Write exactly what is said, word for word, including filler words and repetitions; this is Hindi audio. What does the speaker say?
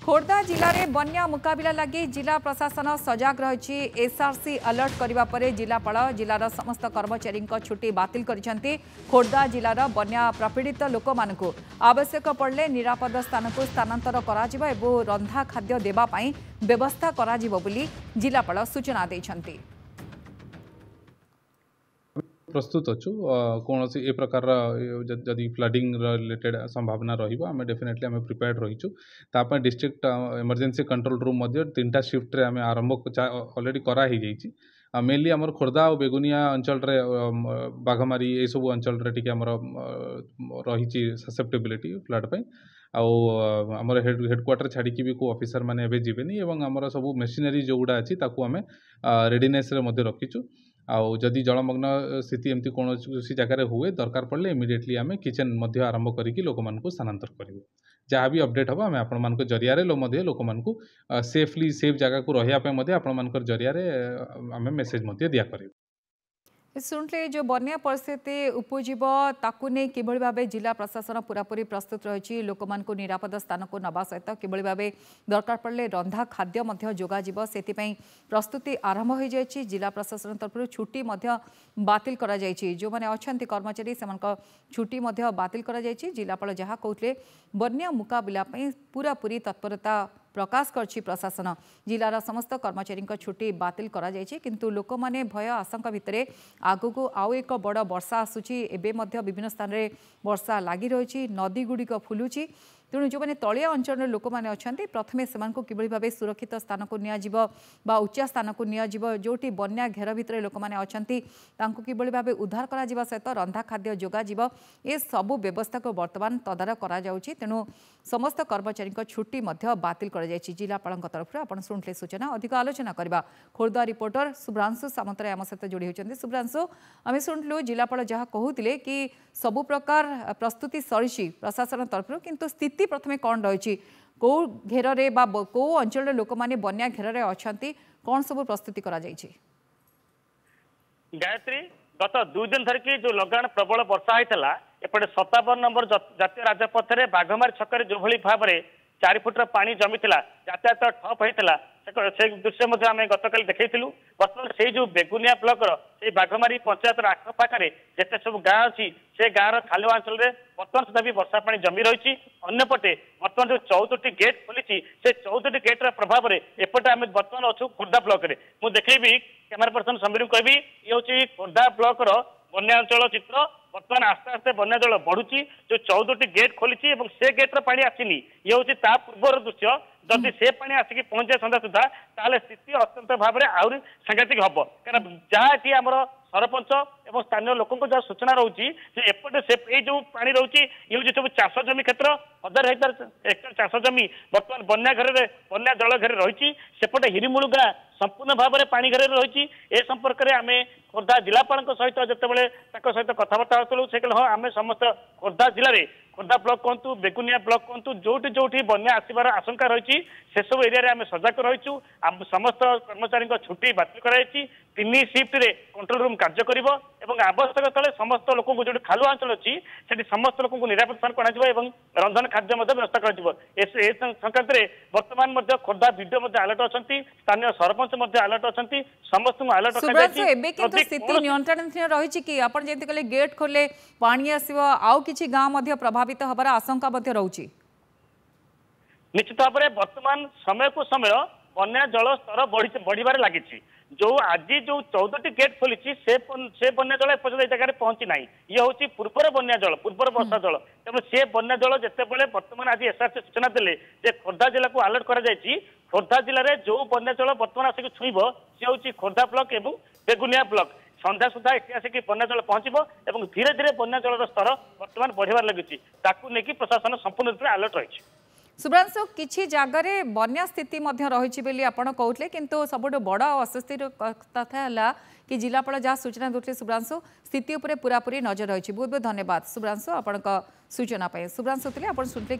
खोर्धा जिले में बन्या मुकाबला लगी जिला प्रशासन सजग रही। एसआरसी अलर्ट करने पर जिलापाल जिलार समस्त कर्मचारी छुट्टी बातिल कर खोर्धा जिलार बन्या प्रपीड़ित लोक मानक आवश्यक पड़े निरापद स्थान को स्थानांतर करा एवं रंधा खाद्य देवाई व्यवस्था करा जिलापाल सूचना देछंती। प्रस्तुत अच्छु कौन सी ए प्रकार जदि फ्लडिंग रिलेटेड संभावना रहिबो आमे डेफिनेटली आमे प्रिपेयर्ड रहिछु तापर डिस्ट्रिक्ट इमरजेंसी कंट्रोल रूम मध्ये तीनटा शिफ्ट रे आमे आरंभ ऑलरेडी करा ही जाइछि। मेनली हमर खोर्धा और बेगुनिया अंचल रे बाघमारी ए सब अंचल रे टिके हमर रहिछि ससेप्टेबिलिटी फ्लड पे आमर हेड हेडक्वार्टर छाड़ी भी को ऑफिसर माने एबे जीवेनी एवं हमर सब मेशिनरी जो गुडा अछि ताकू आमे रेडीनेस रे मध्ये रखिछु। आउ जदि जलमग्न स्थिति एमती कौन जगह हुए दरकार पड़े इमिडिएटली आम किचन मध्य आरंभ करी लोक मानक स्थानांतर करूँ। जहाँ भी अपडेट हम आम आपण मान जरिया लोक मान सेफली सेफ जगह को रहा आपण मान जरिया आम मेसेज दिया करूँ। शुणुले जो बन्या परिस्थिति उपजीव ताकू नहीं किभली भाबे जिला प्रशासन पूरापूरी प्रस्तुत रही लोक मान निरापद स्थान को नवा सहित किभली भाबे दरकार पड़े रंधा खाद्य मध्य जोगाजिब सेतिपई प्रस्तुति आरंभ हो जाएगी। जिला प्रशासन तरफ छुट्टी मध्य बातिल करा जायछि। जो माने अछंती कर्मचारी सेमानक छुट्टी मध्य बातिल करा जायछि। जिलापाल जहाँ कहते बन्या मुकाबला पूरापूरी तत्परता प्रकाश करछि प्रशासन। जिलार समस्त कर्मचारी छुट्टी बातिल करा जायछि किंतु लोक माने भय आशंका भितरे आगको आउ एक बड़ वर्षा आसुछि। एबे मध्य विभिन्न स्थान रे वर्षा लागि रहिछि। नदी गुड़िक फुलुछि। तेणु जो मैंने तलिया अंचल लोक मैंने अच्छा प्रथमे से किभली भाव सुरक्षित स्थान को नियाजिब बा उच्चा स्थान को नियाजिब जोटी बन्या घेर भितर लोक मैंने अच्छा किभली भाव उद्धार करा जिबा सहित रंधा खाद्य जोगाजिब ए सबु व्यवस्था को वर्तमान तदारक करा जाउछि। तेणु समस्त कर्मचारी छुट्टी मध्य बातिल करा जायछि। जिलापाल तरफ आपण शुणुले सूचना अधिक आलोचना करबा खोर्धा रिपोर्टर शुभ्रांशु सामंतराय आम सहित जोड़ी होती। शुभ्रांशु आम शुणुलु जिलापाल जहाँ कहते कि सबु प्रकार प्रस्तुति सरी प्रशासन तरफ किंतु स्थिति प्रथमे कौन रही कौ घेर कौ अंचल लोक मैंने बन्या घेर अच्छा कौन सब प्रस्तुति करा जायछि? गायत्री गत दुई दिन धरिकी जो लगाण प्रबल वर्षा होता एपटे सतावन नंबर जातीय राजपथ में बाघमारी छक जो भाव में चार फुटर पानी जमी यातायात ठप होता से दृश्य आम गतकाली देखु। बर्तमान से जो बेगुनिया ब्लॉक से बाघमारी पंचायत आखपाखे जिते सब गाँ अच्छी से गाँव खालुआ अंचल में बर्तमान सुधा भी वर्षा पानी जमी रही। अंपटे बर्तमान जो चौदह गेट खोली से चौदह गेट्र प्रभाव में एपटे आम बर्तमान अच्छु खोर्धा ब्लॉक में मुझे देखी कैमेरा पर्सन समीर को कहबी ये हूँ खोर्धा ब्लॉक बन्या अंचल चित्र। बर्तमान आस्ते आस्ते बन्या जल बढ़ुची जो चौदह गेट खोली से गेट्र पानी आसनी ये हूँ पूर्वर दृश्य। जदि से पानी आसिक पहुंचे सन्ध्या सुधा ताले स्थिति अत्यंत भाव में आहरी सांघातिक हम कारण जहाँ ये आम सरपंच और स्थानीय लोकों जहाँ सूचना रोचे एपटे से ये जो पानी रोचे ये हूँ सब चाष जमी क्षेत्र हजार हेक्टर हेक्टर चाष जमी बर्तमान बन्या घर बन्या जल घेर रही सेपटे हिरीमूल गाँ संपूर्ण भाव में पानी घेर रही। ए संपर्क में आम खोर्धा जिलापाल सहित जितेबाला सहित कथबार्ता होलु से कहले हाँ आम समस्त खोर्धा जिले में खोर्धा ब्लॉक कहतु बेगुनिया ब्लॉक कहतु जोटी जोटी बन्या आसबार आशंका रही से सब एरिया आम सजग रहीचु। समस्त कर्मचारी छुट्टी बातिल कराई तीन शिफ्ट रे कंट्रोल रूम कार्य करिवो एवं आवश्यक स्थले समस्त लोक जो खालुआ अंचल अच्छी से समस्त लोक निरापद स्थान कर रंधन खाद्य व्यवस्था कर संक्रांत में बर्तमान खोर्धा वीडियो अलर्ट अच्छा स्थानीय सरपंच अलर्ट अच्छा समस्त अलर्ट स्थिति नियंत्रण रही कि आप कहले गेट खोले पानी आसो आउ कि गाँव प्रभावित हबार आशंका रही। निश्चित भाव में बर्तमान समय को समय बन्या जल स्तर बढ़िबार लगी। जो आज जो चौदह गेट खोली से बन्या जल एपर्तंत जगह पहुंची ना ये हूँ पूर्वर बन्या जल पूर्वर वर्षा जल तेणु से बन्या जल जितेबाला बर्तमान आज एसआरसी सूचना देले खोर्धा जिला को अलर्ट कर खोर्धा जिले में जो बन्या जल बर्तमान आसिक छुईब सी हूँ खोर्धा ब्लॉक और बेगुनिया ब्लॉक सन्ध्या सुधा ये आसिक बन्या जल पहुंचब और धीरे धीरे बन्या जल स्तर बर्तमान बढ़िबार लगी लेकिन प्रशासन संपूर्ण रूप से अलर्ट रही। शुभ्रांशु किछि जगार बन्या स्थिति रही कहते किंतु सबुठ बड़ अस्वस्थ कथा है कि जिलापाल जहाँ सूचना देते शुभ्रांशु स्थिति पूरापूरी नजर रही। बहुत बहुत धन्यवाद शुभ्रांशु आपण सूचना। शुभ्रांशु शुणुले